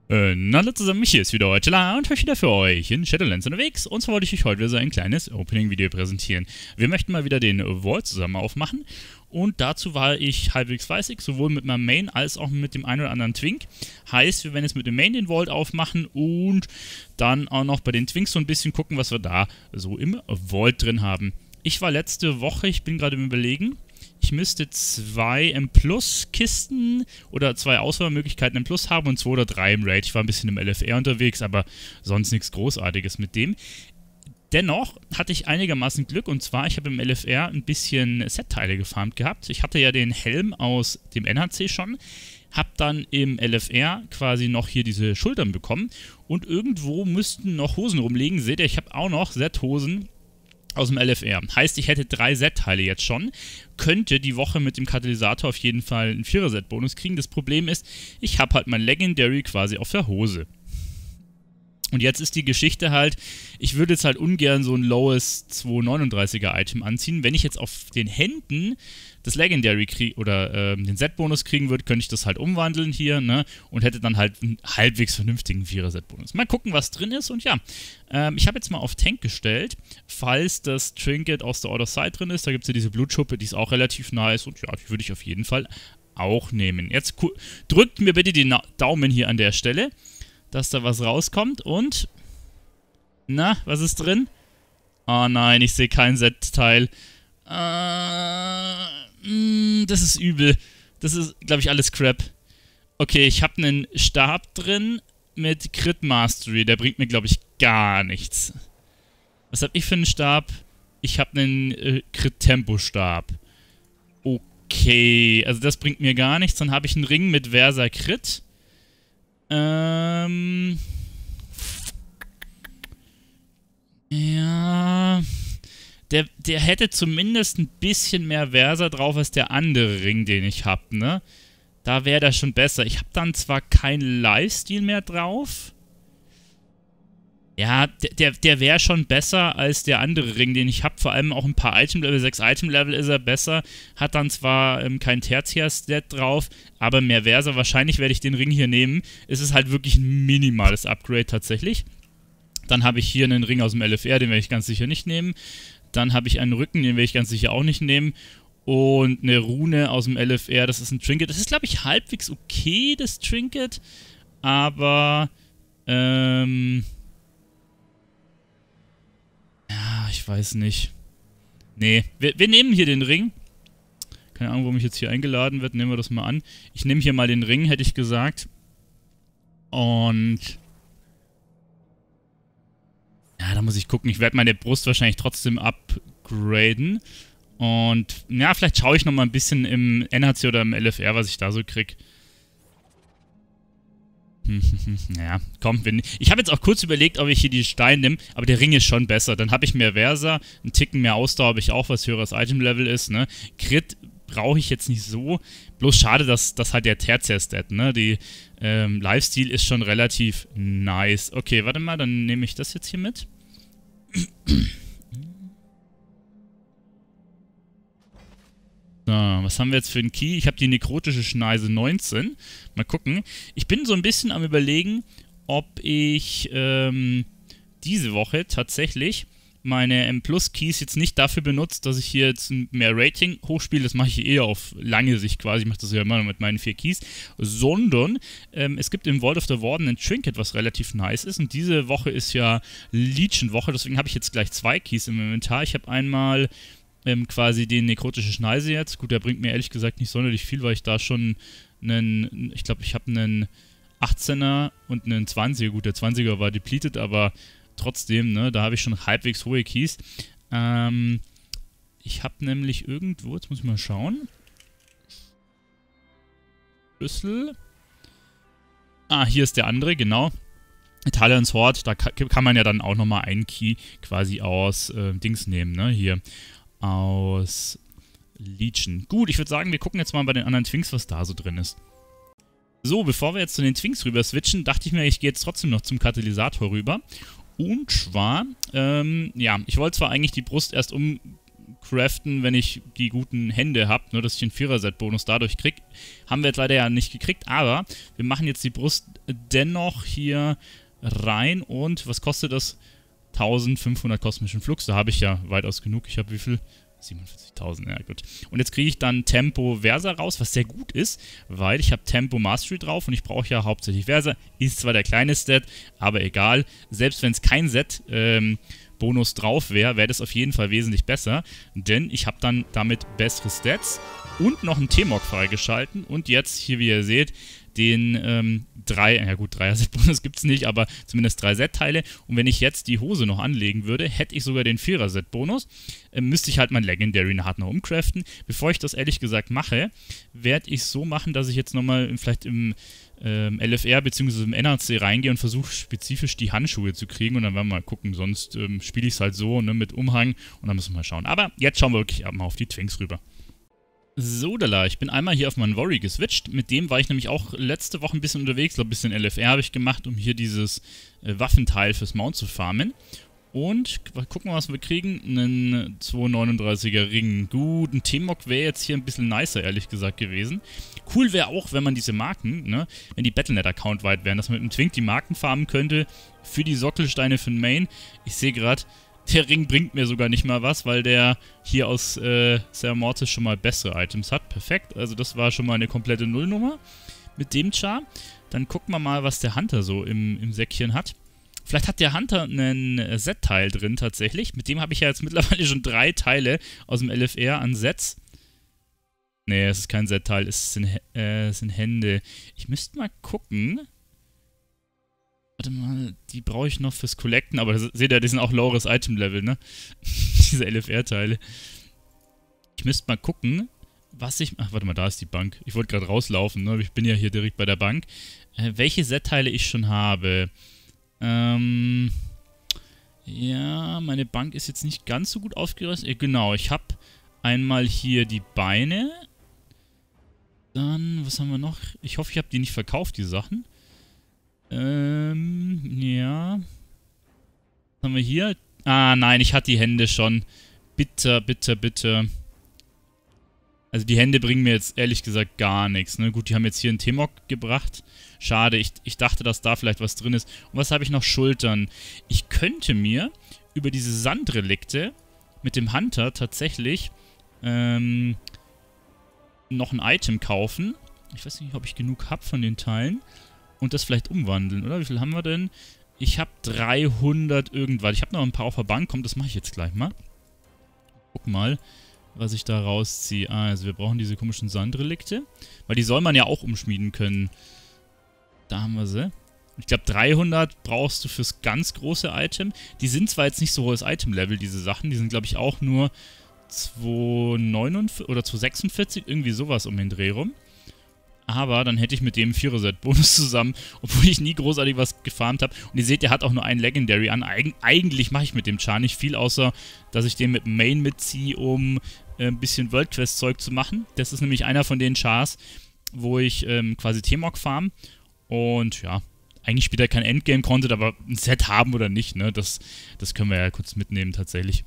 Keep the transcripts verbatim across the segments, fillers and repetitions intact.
Äh, na, hallo zusammen, hier ist wieder heute und heute wieder für euch in Shadowlands unterwegs. Und zwar wollte ich euch heute wieder so ein kleines Opening-Video präsentieren. Wir möchten mal wieder den Vault zusammen aufmachen. Und dazu war ich halbwegs fleißig, sowohl mit meinem Main als auch mit dem einen oder anderen Twink. Heißt, wir werden jetzt mit dem Main den Vault aufmachen und dann auch noch bei den Twinks so ein bisschen gucken, was wir da so im Vault drin haben. Ich war letzte Woche, ich bin gerade im Überlegen, ich müsste zwei M Plus Kisten oder zwei Auswahlmöglichkeiten M Plus haben und zwei oder drei im Raid. Ich war ein bisschen im L F R unterwegs, aber sonst nichts Großartiges mit dem. Dennoch hatte ich einigermaßen Glück, und zwar, ich habe im L F R ein bisschen Set-Teile gefarmt gehabt. Ich hatte ja den Helm aus dem N H C schon, habe dann im L F R quasi noch hier diese Schultern bekommen und irgendwo müssten noch Hosen rumliegen. Seht ihr, ich habe auch noch Set-Hosen aus dem L F R. Heißt, ich hätte drei Set-Teile jetzt schon. Könnte die Woche mit dem Katalysator auf jeden Fall einen Vierer-Set-Bonus kriegen. Das Problem ist, ich habe halt mein Legendary quasi auf der Hose. Und jetzt ist die Geschichte halt, ich würde jetzt halt ungern so ein lowes zweihundertneununddreißiger Item anziehen. Wenn ich jetzt auf den Händen das Legendary kriege oder ähm, den Set-Bonus kriegen würde, könnte ich das halt umwandeln hier, ne? Und hätte dann halt einen halbwegs vernünftigen Vierer-Set-Bonus. Mal gucken, was drin ist. Und ja, ähm, ich habe jetzt mal auf Tank gestellt, falls das Trinket aus der Other Side drin ist. Da gibt es ja diese Blutschuppe, die ist auch relativ nice. Und ja, die würde ich auf jeden Fall auch nehmen. Jetzt drückt mir bitte den Daumen hier an der Stelle, dass da was rauskommt. Und na, was ist drin? Oh nein, ich sehe kein Set-Teil. Äh, mh, das ist übel. Das ist, glaube ich, alles Crap. Okay, ich habe einen Stab drin mit Crit Mastery. Der bringt mir, glaube ich, gar nichts. Was habe ich für einen Stab? Ich habe einen äh, Crit Tempo Stab. Okay, also das bringt mir gar nichts. Dann habe ich einen Ring mit Versa Crit. Ähm... Ja... Der, der hätte zumindest ein bisschen mehr Versa drauf als der andere Ring, den ich habe, ne? Da wäre der schon besser. Ich habe dann zwar keinen Lifesteal mehr drauf. Ja, der, der, der wäre schon besser als der andere Ring, den ich habe. Vor allem auch ein paar Item-Level, sechs Item-Level ist er besser. Hat dann zwar ähm, kein Tertiär-Stat drauf, aber mehr Versa. Wahrscheinlich werde ich den Ring hier nehmen. Es ist halt wirklich ein minimales Upgrade tatsächlich. Dann habe ich hier einen Ring aus dem L F R, den werde ich ganz sicher nicht nehmen. Dann habe ich einen Rücken, den werde ich ganz sicher auch nicht nehmen. Und eine Rune aus dem L F R, das ist ein Trinket. Das ist, glaube ich, halbwegs okay, das Trinket. Aber, ähm... ja, ich weiß nicht. Nee, wir, wir nehmen hier den Ring. Keine Ahnung, warum ich jetzt hier eingeladen wird. Nehmen wir das mal an. Ich nehme hier mal den Ring, hätte ich gesagt. Und... ja, da muss ich gucken. Ich werde meine Brust wahrscheinlich trotzdem upgraden. Und, ja, vielleicht schaue ich nochmal ein bisschen im N H C oder im L F R, was ich da so krieg. Ja, komm. Wenn, ich habe jetzt auch kurz überlegt, ob ich hier die Steine nehme, aber der Ring ist schon besser. Dann habe ich mehr Versa, einen Ticken mehr Ausdauer habe ich auch, was höheres Item-Level ist, ne? Crit brauche ich jetzt nicht so. Bloß schade, dass das halt der Tertiär-Stat, ne? Die ähm, Lifesteal ist schon relativ nice. Okay, warte mal, dann nehme ich das jetzt hier mit. So, was haben wir jetzt für einen Key? Ich habe die nekrotische Schneise neunzehn. Mal gucken. Ich bin so ein bisschen am Überlegen, ob ich ähm, diese Woche tatsächlich meine M Plus Keys jetzt nicht dafür benutzt, dass ich hier jetzt mehr Rating hochspiele, das mache ich eher auf lange Sicht quasi, ich mache das ja immer mit meinen vier Keys, sondern ähm, es gibt im Vault of the Warden ein Trinket, was relativ nice ist, und diese Woche ist ja Legion-Woche, deswegen habe ich jetzt gleich zwei Keys im Inventar. Ich habe einmal ähm, quasi den nekrotische Schneise jetzt, gut, der bringt mir ehrlich gesagt nicht sonderlich viel, weil ich da schon einen, ich glaube, ich habe einen achtzehner und einen zwanziger, gut, der zwanziger war depleted, aber trotzdem, ne, da habe ich schon halbwegs hohe Keys. Ähm, ich habe nämlich irgendwo, jetzt muss ich mal schauen. Schlüssel. Ah, hier ist der andere, genau. Italians Horde, da kann man ja dann auch nochmal einen Key quasi aus äh, Dings nehmen, ne, hier. Aus Legion. Gut, ich würde sagen, wir gucken jetzt mal bei den anderen Twinks, was da so drin ist. So, bevor wir jetzt zu den Twinks rüber switchen, dachte ich mir, ich gehe jetzt trotzdem noch zum Katalysator rüber. Und zwar, ähm, ja, ich wollte zwar eigentlich die Brust erst um craften, wenn ich die guten Hände habe, nur dass ich den Vierer-Set-Bonus dadurch kriege. Haben wir jetzt leider ja nicht gekriegt, aber wir machen jetzt die Brust dennoch hier rein und was kostet das? eintausendfünfhundert kosmischen Flux, da habe ich ja weitaus genug. Ich habe wie viel? siebenundvierzigtausend, ja gut. Und jetzt kriege ich dann Tempo Versa raus, was sehr gut ist, weil ich habe Tempo Mastery drauf und ich brauche ja hauptsächlich Versa. Ist zwar der kleine Stat, aber egal. Selbst wenn es kein Set ähm, Bonus drauf wäre, wäre das auf jeden Fall wesentlich besser, denn ich habe dann damit bessere Stats und noch einen T-Mog freigeschalten und jetzt hier, wie ihr seht, den ähm, drei, ja gut, Dreier-Set-Bonus gibt es nicht, aber zumindest drei Set-Teile. Und wenn ich jetzt die Hose noch anlegen würde, hätte ich sogar den Vierer-Set-Bonus. Ähm, müsste ich halt mein Legendary hart noch umcraften. Bevor ich das ehrlich gesagt mache, werde ich so machen, dass ich jetzt nochmal vielleicht im ähm, L F R bzw. im N A C reingehe und versuche spezifisch die Handschuhe zu kriegen. Und dann werden wir mal gucken, sonst ähm, spiele ich es halt so, ne, mit Umhang und dann müssen wir mal schauen. Aber jetzt schauen wir wirklich mal auf die Twinks rüber. So, Dala, ich bin einmal hier auf meinen Worry geswitcht. Mit dem war ich nämlich auch letzte Woche ein bisschen unterwegs. Ich glaube, ein bisschen L F R habe ich gemacht, um hier dieses äh, Waffenteil fürs Mount zu farmen. Und gucken wir, was wir kriegen. Einen zweihundertneununddreißiger Ring. Gut, ein T-Mog wäre jetzt hier ein bisschen nicer, ehrlich gesagt, gewesen. Cool wäre auch, wenn man diese Marken, ne, wenn die Battle Net Account weit wären, dass man mit einem Twink die Marken farmen könnte für die Sockelsteine für den Main. Ich sehe gerade, der Ring bringt mir sogar nicht mal was, weil der hier aus äh, Ser Mortis schon mal bessere Items hat. Perfekt, also das war schon mal eine komplette Nullnummer mit dem Char. Dann gucken wir mal, was der Hunter so im, im Säckchen hat. Vielleicht hat der Hunter einen Set-Teil drin tatsächlich. Mit dem habe ich ja jetzt mittlerweile schon drei Teile aus dem L F R an Sets. Nee, es ist kein Set-Teil, es sind, äh, es sind Hände. Ich müsste mal gucken. Warte mal, die brauche ich noch fürs Collecten, aber seht ihr, die sind auch loweres Item-Level, ne? Diese L F R-Teile. Ich müsste mal gucken, was ich... Ach, warte mal, da ist die Bank. Ich wollte gerade rauslaufen, ne? Ich bin ja hier direkt bei der Bank. Äh, welche Set-Teile ich schon habe. Ähm... Ja, meine Bank ist jetzt nicht ganz so gut aufgerüstet. Äh, genau, ich habe einmal hier die Beine. Dann, was haben wir noch? Ich hoffe, ich habe die nicht verkauft, die Sachen. Ähm, ja. Was haben wir hier? Ah, nein, ich hatte die Hände schon. Bitte, bitte, bitte. Also die Hände bringen mir jetzt ehrlich gesagt gar nichts, ne? Gut, die haben jetzt hier einen T-Mog gebracht. Schade, ich, ich dachte, dass da vielleicht was drin ist. Und was habe ich noch? Schultern. Ich könnte mir über diese Sandrelikte mit dem Hunter tatsächlich ähm, noch ein Item kaufen. Ich weiß nicht, ob ich genug habe von den Teilen. Und das vielleicht umwandeln, oder? Wie viel haben wir denn? Ich habe dreihundert irgendwas. Ich habe noch ein paar auf der Bank. Komm, das mache ich jetzt gleich mal. Guck mal, was ich da rausziehe. Ah, also wir brauchen diese komischen Sandrelikte. Weil die soll man ja auch umschmieden können. Da haben wir sie. Ich glaube, dreihundert brauchst du fürs ganz große Item. Die sind zwar jetzt nicht so hohes Item-Level, diese Sachen. Die sind, glaube ich, auch nur zweihundertneunundvierzig oder zweihundertsechsundvierzig. Irgendwie sowas um den Dreh rum. Aber dann hätte ich mit dem Vierer-Set-Bonus zusammen, obwohl ich nie großartig was gefarmt habe. Und ihr seht, der hat auch nur einen Legendary an. Eig eigentlich mache ich mit dem Char nicht viel, außer dass ich den mit dem Main mitziehe, um äh, ein bisschen World Quest-Zeug zu machen. Das ist nämlich einer von den Chars, wo ich ähm, quasi T-Mog farm. Und ja, eigentlich spielt er kein Endgame-Content, aber ein Set haben oder nicht, ne? Das, das können wir ja kurz mitnehmen tatsächlich.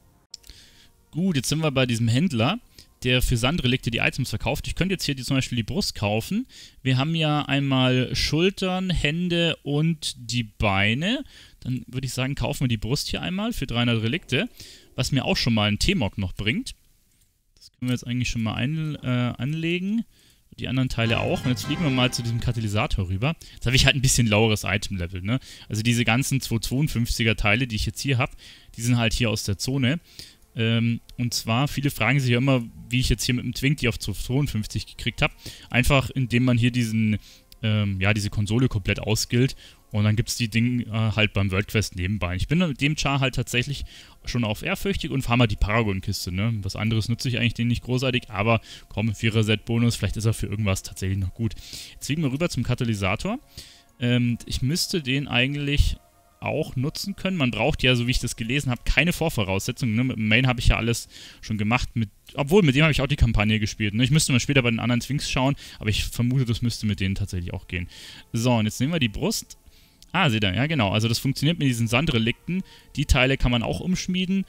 Gut, jetzt sind wir bei diesem Händler, der für Sandrelikte die Items verkauft. Ich könnte jetzt hier die, zum Beispiel die Brust kaufen. Wir haben ja einmal Schultern, Hände und die Beine. Dann würde ich sagen, kaufen wir die Brust hier einmal für dreihundert Relikte, was mir auch schon mal einen T-Mog noch bringt. Das können wir jetzt eigentlich schon mal ein, äh, anlegen. Die anderen Teile auch. Und jetzt fliegen wir mal zu diesem Katalysator rüber. Jetzt habe ich halt ein bisschen loweres Item-Level, ne? Also diese ganzen zweihundertzweiundfünfziger Teile, die ich jetzt hier habe, die sind halt hier aus der Zone. Ähm, und zwar, viele fragen sich ja immer, wie ich jetzt hier mit dem Twink die auf zweihundertzweiundfünfzig gekriegt habe. Einfach, indem man hier diesen, ähm, ja, diese Konsole komplett ausskillt. Und dann gibt es die Dinge äh, halt beim World Quest nebenbei. Ich bin mit dem Char halt tatsächlich schon auf ehrfürchtig und fahre mal die Paragon-Kiste, ne? Was anderes nutze ich eigentlich den nicht großartig, aber komm, Vierer-Set-Bonus, vielleicht ist er für irgendwas tatsächlich noch gut. Jetzt fliegen wir rüber zum Katalysator. Ähm, ich müsste den eigentlich auch nutzen können. Man braucht ja, so wie ich das gelesen habe, keine Vorvoraussetzungen. Ne? Mit dem Main habe ich ja alles schon gemacht. Mit, obwohl, mit dem habe ich auch die Kampagne gespielt. Ne? Ich müsste mal später bei den anderen Twinks schauen, aber ich vermute, das müsste mit denen tatsächlich auch gehen. So, und jetzt nehmen wir die Brust. Ah, seht ihr, ja genau. Also das funktioniert mit diesen Sandrelikten. Die Teile kann man auch umschmieden.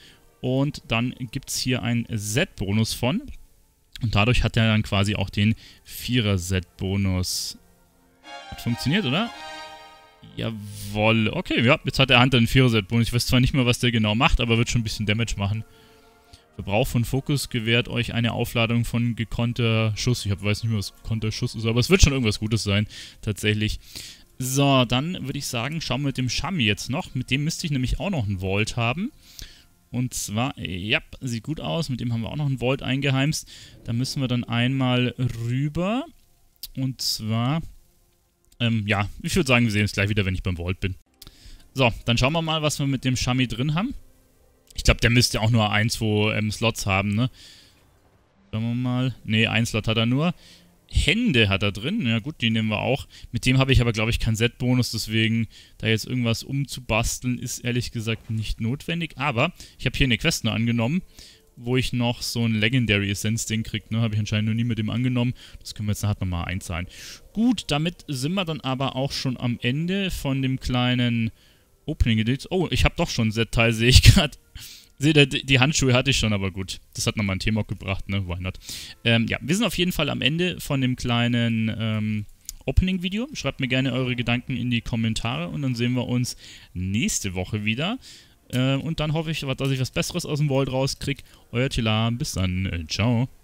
Und dann gibt es hier einen Set-Bonus von. Und dadurch hat er dann quasi auch den Vierer-Set-Bonus. Hat funktioniert, oder? Jawohl. Okay, ja, jetzt hat der Hunter einen Vierer-Set-Bonus. Ich weiß zwar nicht mehr, was der genau macht, aber wird schon ein bisschen Damage machen. Verbrauch von Fokus gewährt euch eine Aufladung von gekonnter Schuss. Ich hab, weiß nicht mehr, was gekonnter Schuss ist, aber es wird schon irgendwas Gutes sein, tatsächlich. So, dann würde ich sagen, schauen wir mit dem Shami jetzt noch. Mit dem müsste ich nämlich auch noch einen Vault haben. Und zwar, ja, sieht gut aus. Mit dem haben wir auch noch einen Vault eingeheimst. Da müssen wir dann einmal rüber. Und zwar, ähm, ja, ich würde sagen, wir sehen uns gleich wieder, wenn ich beim Vault bin. So, dann schauen wir mal, was wir mit dem Shami drin haben. Ich glaube, der müsste auch nur ein, zwei ähm, Slots haben, ne? Schauen wir mal. Ne, ein Slot hat er nur. Hände hat er drin. Ja gut, die nehmen wir auch. Mit dem habe ich aber, glaube ich, keinen Set-Bonus, deswegen da jetzt irgendwas umzubasteln, ist ehrlich gesagt nicht notwendig. Aber ich habe hier eine Quest nur angenommen, wo ich noch so ein Legendary Essence-Ding kriege. Ne? Habe ich anscheinend noch nie mit dem angenommen. Das können wir jetzt nachher nochmal einzahlen. Gut, damit sind wir dann aber auch schon am Ende von dem kleinen Opening-Edit. Oh, ich habe doch schon ein Set-Teil, sehe ich gerade. Seht ihr, die Handschuhe hatte ich schon, aber gut. Das hat nochmal ein Thema gebracht, ne? Why not? Ähm, ja, wir sind auf jeden Fall am Ende von dem kleinen ähm, Opening-Video. Schreibt mir gerne eure Gedanken in die Kommentare und dann sehen wir uns nächste Woche wieder. Äh, und dann hoffe ich, dass ich was Besseres aus dem Vault rauskriege. Euer Tila, bis dann. Äh, ciao.